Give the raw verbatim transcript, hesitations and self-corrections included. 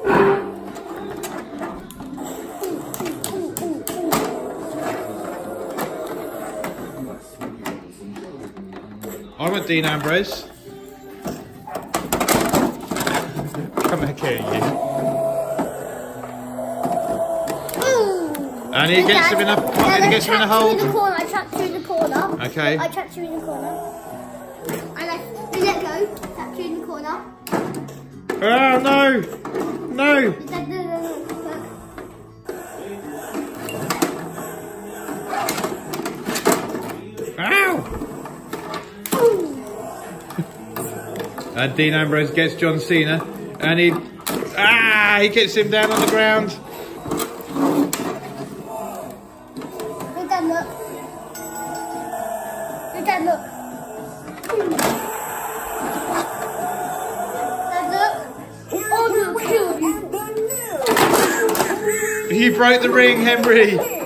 I want Dean Ambrose. Come back here, you. And he gets him in a, and he gets him in a hold. In the corner. I trapped you in the corner. Okay. I trapped you in the corner. I let, we let go. Trapped you in the corner. Oh no! No! Ow! And Dean Ambrose gets John Cena, and he ah he gets him down on the ground. Look, Dad, look. Look, Dad, look. Dad, look. Oh, no, kill you. You broke the ring, Henry.